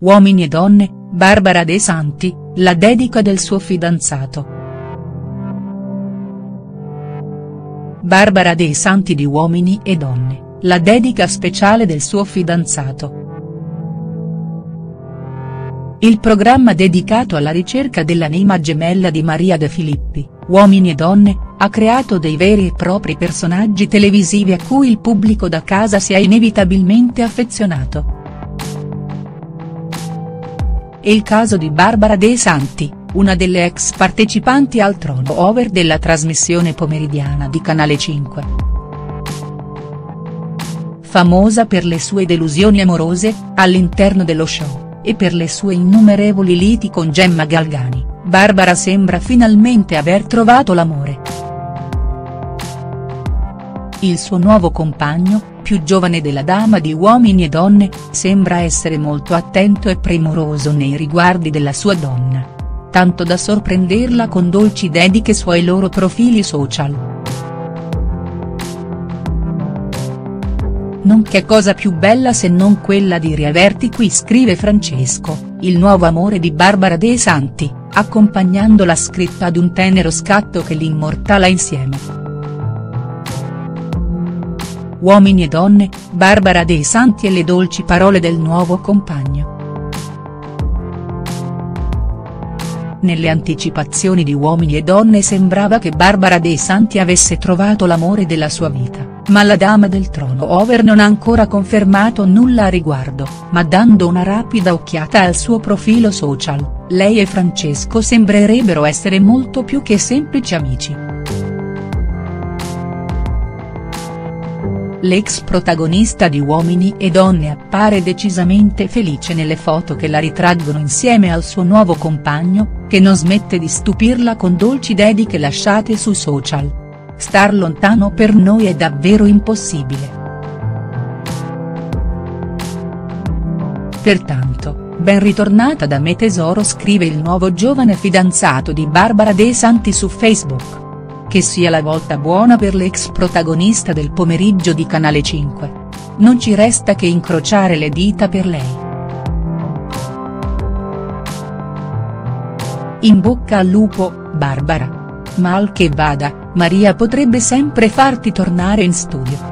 Uomini e donne, Barbara De Santi, la dedica del suo fidanzato. Barbara De Santi di Uomini e donne, la dedica speciale del suo fidanzato. Il programma dedicato alla ricerca dell'anima gemella di Maria De Filippi, Uomini e donne, ha creato dei veri e propri personaggi televisivi a cui il pubblico da casa si è inevitabilmente affezionato. È il caso di Barbara De Santi, una delle ex partecipanti al Trono Over della trasmissione pomeridiana di Canale 5. Famosa per le sue delusioni amorose, all'interno dello show, e per le sue innumerevoli liti con Gemma Galgani, Barbara sembra finalmente aver trovato l'amore. Il suo nuovo compagno, più giovane della dama di Uomini e donne, sembra essere molto attento e premuroso nei riguardi della sua donna. Tanto da sorprenderla con dolci dediche sui loro profili social. Non c'è cosa più bella se non quella di riaverti qui, scrive Francesco, il nuovo amore di Barbara De Santi, accompagnando la scritta ad un tenero scatto che li immortala insieme. Uomini e donne, Barbara De Santi e le dolci parole del nuovo compagno. Nelle anticipazioni di Uomini e donne sembrava che Barbara De Santi avesse trovato l'amore della sua vita, ma la dama del Trono Over non ha ancora confermato nulla a riguardo, ma dando una rapida occhiata al suo profilo social, lei e Francesco sembrerebbero essere molto più che semplici amici. L'ex protagonista di Uomini e donne appare decisamente felice nelle foto che la ritraggono insieme al suo nuovo compagno, che non smette di stupirla con dolci dediche lasciate su social. Star lontano per noi è davvero impossibile. Pertanto, ben ritornata da me tesoro, scrive il nuovo giovane fidanzato di Barbara De Santi su Facebook. Che sia la volta buona per l'ex protagonista del pomeriggio di Canale 5. Non ci resta che incrociare le dita per lei. In bocca al lupo, Barbara. Mal che vada, Maria potrebbe sempre farti tornare in studio.